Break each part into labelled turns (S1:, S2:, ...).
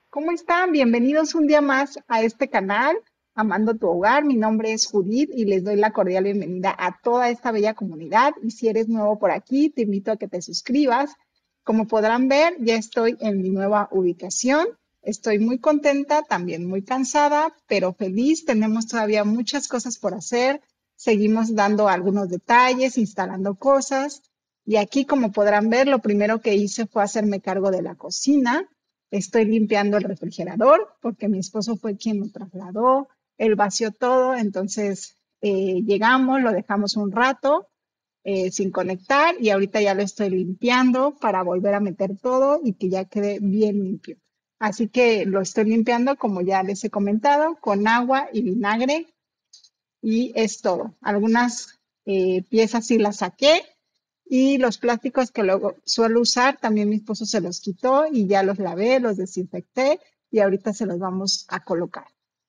S1: ¿Cómo están? Bienvenidos un día más a este canal, Amando tu Hogar. Mi nombre es Judith y les doy la cordial bienvenida a toda esta bella comunidad. Y si eres nuevo por aquí, te invito a que te suscribas. Como podrán ver, ya estoy en mi nueva ubicación. Estoy muy contenta, también muy cansada, pero feliz. Tenemos todavía muchas cosas por hacer. Seguimos dando algunos detalles, instalando cosas. Y aquí, como podrán ver, lo primero que hice fue hacerme cargo de la cocina. Estoy limpiando el refrigerador porque mi esposo fue quien lo trasladó, él vació todo, entonces llegamos, lo dejamos un rato sin conectar y ahorita ya lo estoy limpiando para volver a meter todo y que ya quede bien limpio. Así que lo estoy limpiando, como ya les he comentado, con agua y vinagre y es todo. Algunas piezas sí las saqué y los plásticos que luego suelo usar, también mi esposo se los quitó y ya los lavé, los desinfecté y ahorita se los vamos a colocar.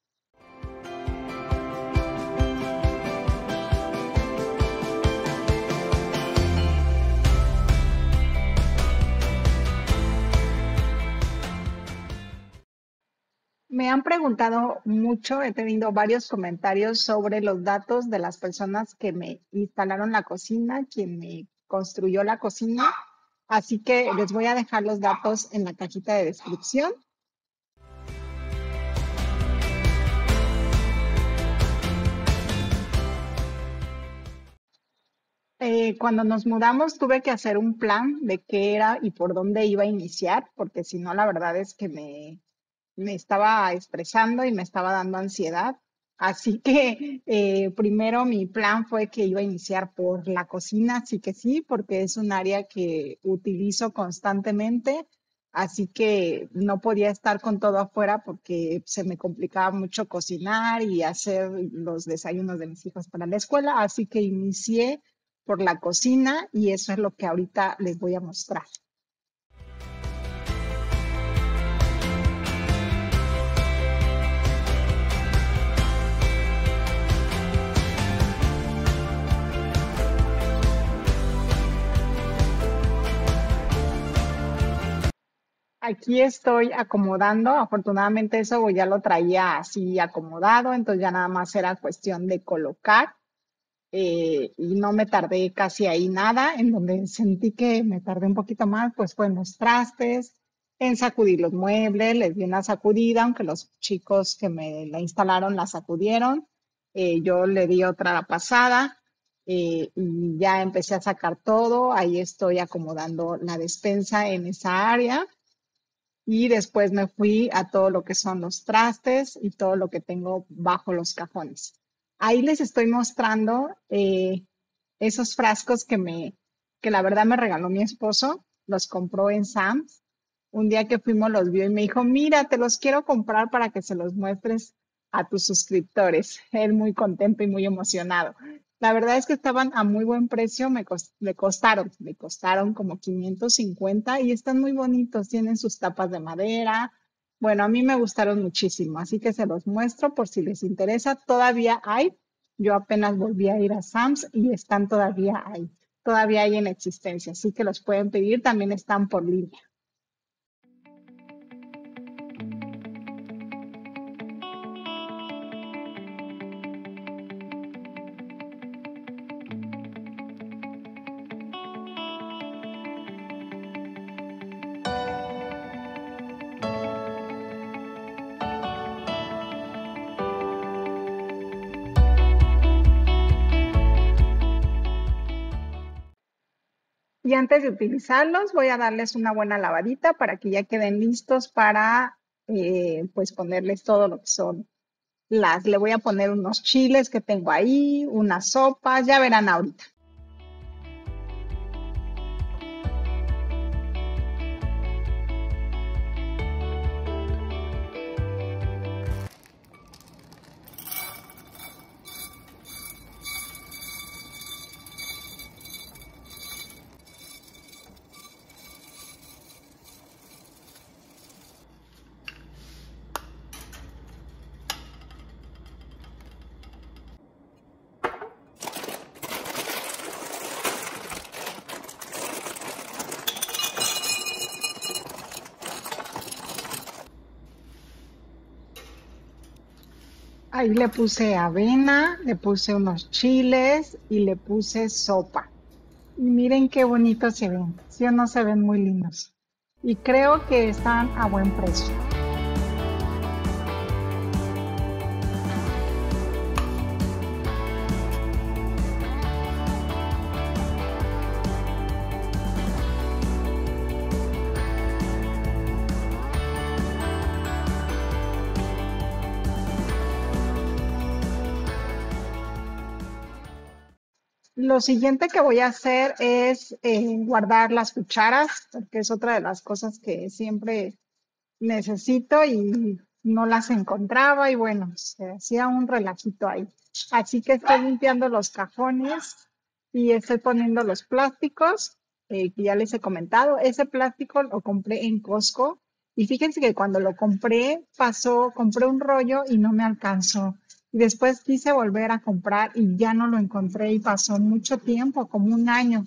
S1: Me han preguntado mucho, he tenido varios comentarios sobre los datos de las personas que me instalaron la cocina, quien me construyó la cocina, así que les voy a dejar los datos en la cajita de descripción. Cuando nos mudamos tuve que hacer un plan de qué era y por dónde iba a iniciar, porque si no, la verdad es que me estaba estresando y me estaba dando ansiedad. Así que primero mi plan fue que iba a iniciar por la cocina, sí que sí, porque es un área que utilizo constantemente. Así que no podía estar con todo afuera porque se me complicaba mucho cocinar y hacer los desayunos de mis hijos para la escuela. Así que inicié por la cocina y eso es lo que ahorita les voy a mostrar. Aquí estoy acomodando, afortunadamente eso ya lo traía así acomodado, entonces ya nada más era cuestión de colocar y no me tardé casi ahí nada. En donde sentí que me tardé un poquito más, pues fue en los trastes, en sacudir los muebles, les di una sacudida, aunque los chicos que me la instalaron la sacudieron, yo le di otra pasada y ya empecé a sacar todo, ahí estoy acomodando la despensa en esa área. Y después me fui a todo lo que son los trastes y todo lo que tengo bajo los cajones. Ahí les estoy mostrando esos frascos que la verdad me regaló mi esposo. Los compró en Sam's. Un día que fuimos los vio y me dijo, mira, te los quiero comprar para que se los muestres a tus suscriptores. Él muy contento y muy emocionado. La verdad es que estaban a muy buen precio, me costaron como 550 y están muy bonitos, tienen sus tapas de madera. Bueno, a mí me gustaron muchísimo, así que se los muestro por si les interesa. Todavía hay, yo apenas volví a ir a Sam's y están todavía hay en existencia, así que los pueden pedir, también están por línea. Y antes de utilizarlos, voy a darles una buena lavadita para que ya queden listos para pues ponerles todo lo que son le voy a poner unos chiles que tengo ahí, unas sopas, ya verán ahorita. Ahí le puse avena, le puse unos chiles y le puse sopa. Y miren qué bonitos se ven. ¿Sí o no se ven muy lindos? Y creo que están a buen precio. Lo siguiente que voy a hacer es guardar las cucharas, porque es otra de las cosas que siempre necesito y no las encontraba y bueno, se hacía un relajito ahí. Así que estoy limpiando los cajones y estoy poniendo los plásticos que ya les he comentado. Ese plástico lo compré en Costco y fíjense que cuando lo compré compré un rollo y no me alcanzó. Y después quise volver a comprar y ya no lo encontré y pasó mucho tiempo, como un año.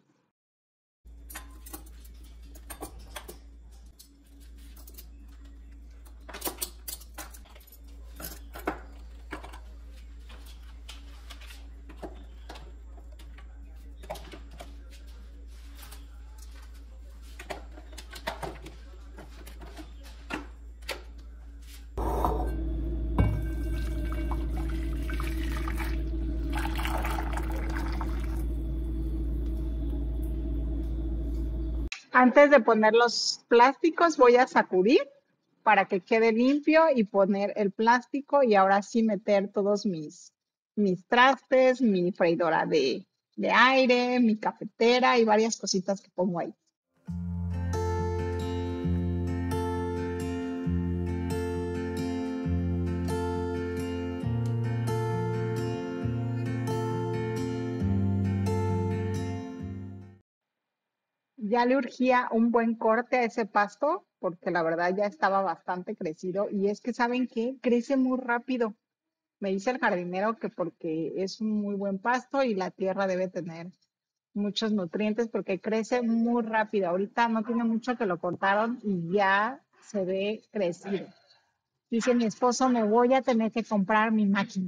S1: Antes de poner los plásticos voy a sacudir para que quede limpio y poner el plástico y ahora sí meter todos mis trastes, mi freidora de aire, mi cafetera y varias cositas que pongo ahí. Ya le urgía un buen corte a ese pasto porque la verdad ya estaba bastante crecido y es que ¿saben qué? Crece muy rápido. Me dice el jardinero que porque es un muy buen pasto y la tierra debe tener muchos nutrientes porque crece muy rápido. Ahorita no tiene mucho que lo cortaron y ya se ve crecido. Dice mi esposo, me voy a tener que comprar mi máquina.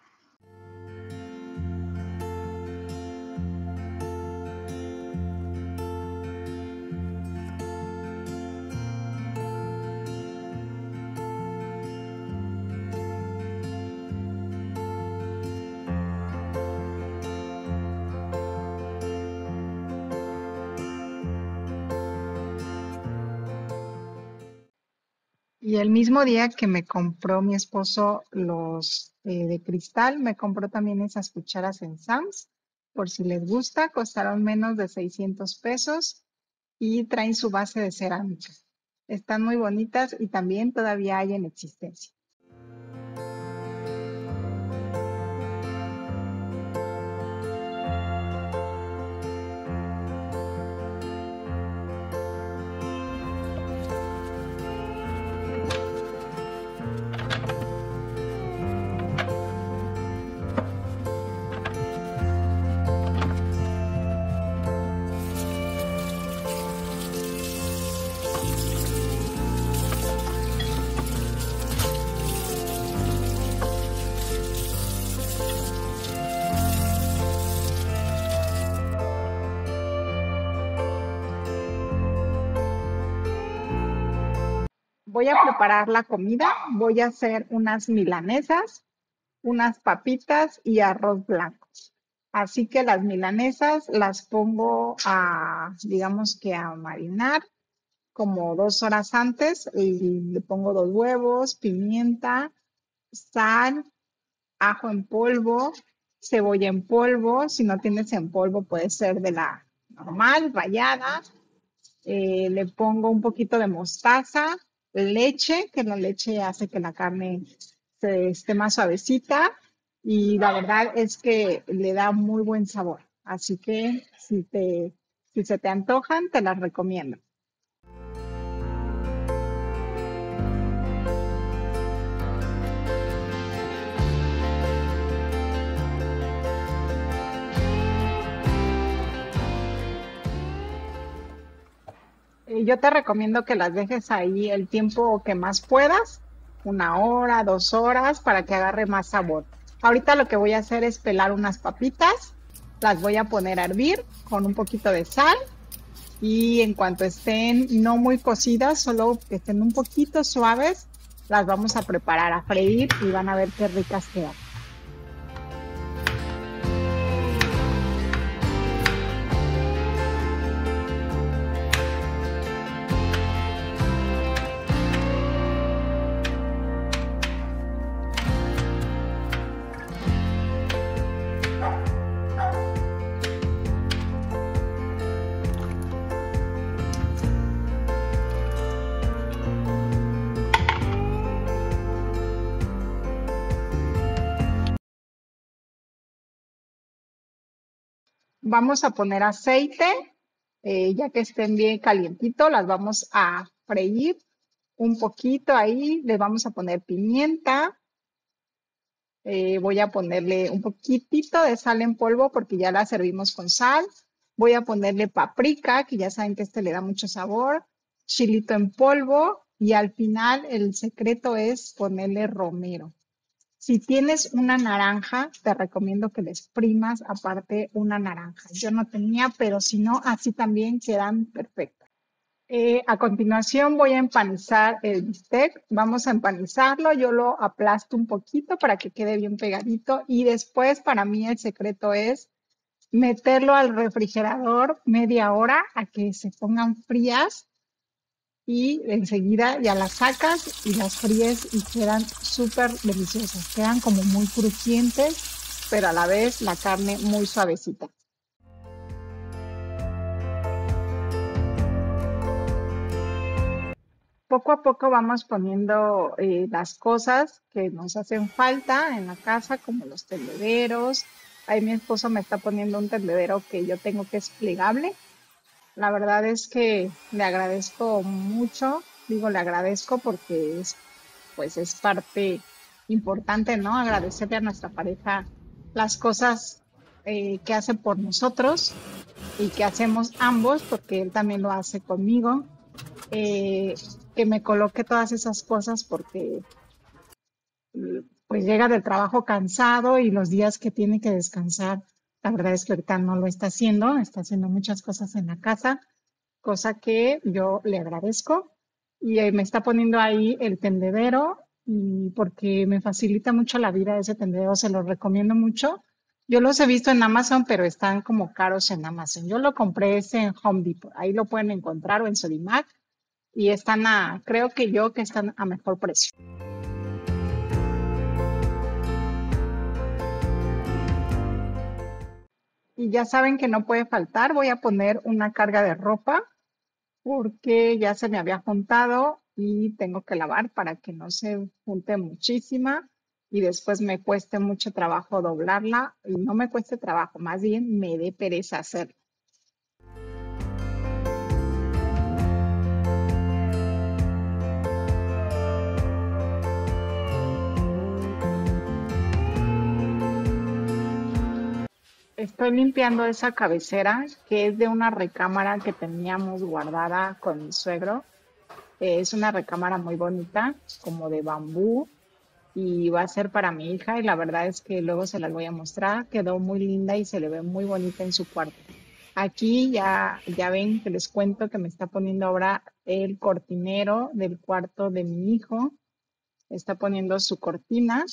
S1: Y el mismo día que me compró mi esposo los de cristal, me compró también esas cucharas en Sam's. Por si les gusta, costaron menos de 600 pesos y traen su base de cerámica. Están muy bonitas y también todavía hay en existencia. Voy a preparar la comida. Voy a hacer unas milanesas, unas papitas y arroz blanco. Así que las milanesas las pongo digamos que a marinar como 2 horas antes y le pongo 2 huevos, pimienta, sal, ajo en polvo, cebolla en polvo. Si no tienes en polvo puede ser de la normal, rallada. Le pongo un poquito de mostaza, leche, que la leche hace que la carne esté más suavecita y la verdad es que le da muy buen sabor. Así que si se te antojan, te las recomiendo. Yo te recomiendo que las dejes ahí el tiempo que más puedas una hora, 2 horas para que agarre más sabor. Ahorita lo que voy a hacer es pelar unas papitas, las voy a poner a hervir con un poquito de sal y en cuanto estén no muy cocidas, solo que estén un poquito suaves, las vamos a preparar a freír y van a ver qué ricas quedan. Vamos a poner aceite, ya que estén bien calientitos, las vamos a freír un poquito ahí, le vamos a poner pimienta, voy a ponerle un poquitito de sal en polvo porque ya la servimos con sal, voy a ponerle paprika, que ya saben que este le da mucho sabor, chilito en polvo y al final el secreto es ponerle romero. Si tienes una naranja, te recomiendo que le exprimas aparte una naranja. Yo no tenía, pero si no, así también quedan perfectas. A continuación voy a empanizar el bistec. Vamos a empanizarlo. Yo lo aplasto un poquito para que quede bien pegadito. Y después, para mí, el secreto es meterlo al refrigerador media hora a que se pongan frías y enseguida ya las sacas y las fríes y quedan súper deliciosas. Quedan como muy crujientes, pero a la vez la carne muy suavecita. Poco a poco vamos poniendo las cosas que nos hacen falta en la casa, como los tendederos. Ahí mi esposo me está poniendo un tendedero que yo tengo que es plegable. La verdad es que le agradezco mucho, digo le agradezco porque pues es parte importante, ¿no? Agradecerle a nuestra pareja las cosas que hace por nosotros y que hacemos ambos, porque él también lo hace conmigo, eh, que me coloque todas esas cosas porque pues llega del trabajo cansado y los días que tiene que descansar, la verdad es que ahorita no lo está haciendo muchas cosas en la casa, cosa que yo le agradezco y me está poniendo ahí el tendedero y porque me facilita mucho la vida ese tendedero, se lo recomiendo mucho. Yo los he visto en Amazon, pero están como caros en Amazon. Yo lo compré ese en Home Depot, ahí lo pueden encontrar o en Sodimac y están creo que están a mejor precio. Y ya saben que no puede faltar, voy a poner una carga de ropa porque ya se me había juntado y tengo que lavar para que no se junte muchísima y después me cueste mucho trabajo doblarla y no me cueste trabajo, más bien me dé pereza hacerlo. Estoy limpiando esa cabecera que es de una recámara que teníamos guardada con mi suegro. Es una recámara muy bonita, como de bambú, y va a ser para mi hija y la verdad es que luego se las voy a mostrar. Quedó muy linda y se le ve muy bonita en su cuarto. Aquí ya ven que les cuento que me está poniendo ahora el cortinero del cuarto de mi hijo. Está poniendo su cortina.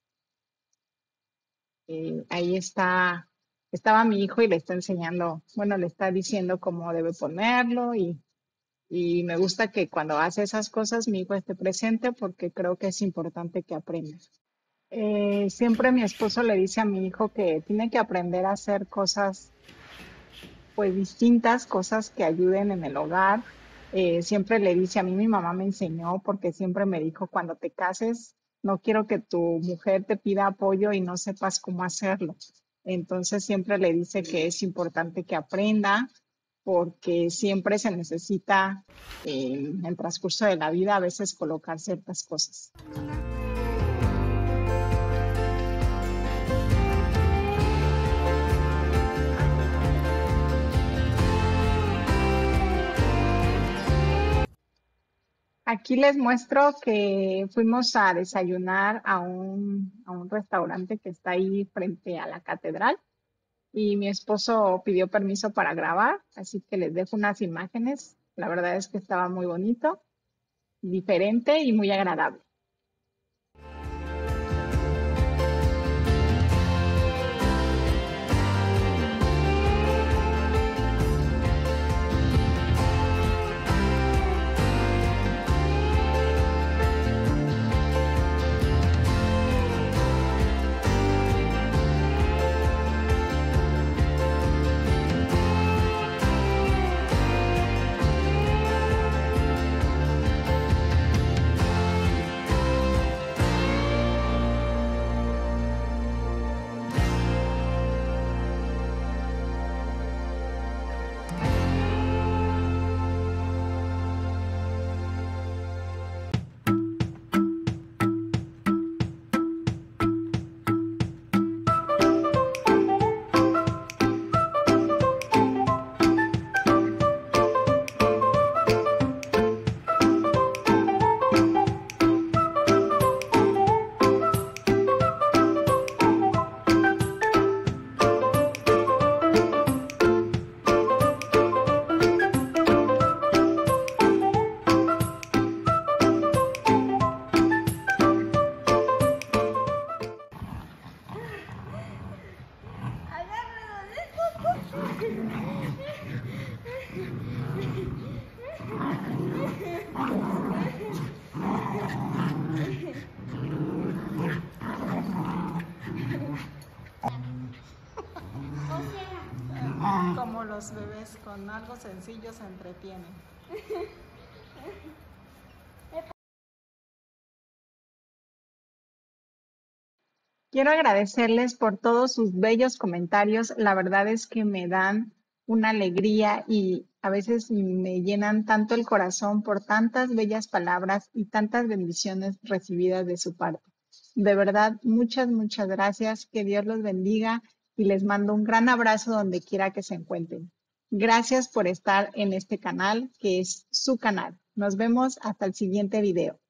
S1: Ahí estaba mi hijo y le está enseñando, bueno, le está diciendo cómo debe ponerlo y me gusta que cuando hace esas cosas mi hijo esté presente porque creo que es importante que aprenda. Siempre mi esposo le dice a mi hijo que tiene que aprender a hacer cosas pues distintas, cosas que ayuden en el hogar. Siempre le dice, a mí mi mamá me enseñó porque siempre me dijo, cuando te cases, no quiero que tu mujer te pida apoyo y no sepas cómo hacerlo. Entonces siempre le dice que es importante que aprenda porque siempre se necesita en el transcurso de la vida a veces colocar ciertas cosas. Aquí les muestro que fuimos a desayunar a un restaurante que está ahí frente a la catedral y mi esposo pidió permiso para grabar, así que les dejo unas imágenes. La verdad es que estaba muy bonito, diferente y muy agradable. Como los bebés con algo sencillo se entretienen. Quiero agradecerles por todos sus bellos comentarios. La verdad es que me dan una alegría y a veces me llenan tanto el corazón por tantas bellas palabras y tantas bendiciones recibidas de su parte. De verdad, muchas gracias. Que Dios los bendiga y les mando un gran abrazo donde quiera que se encuentren. Gracias por estar en este canal, que es su canal. Nos vemos hasta el siguiente video.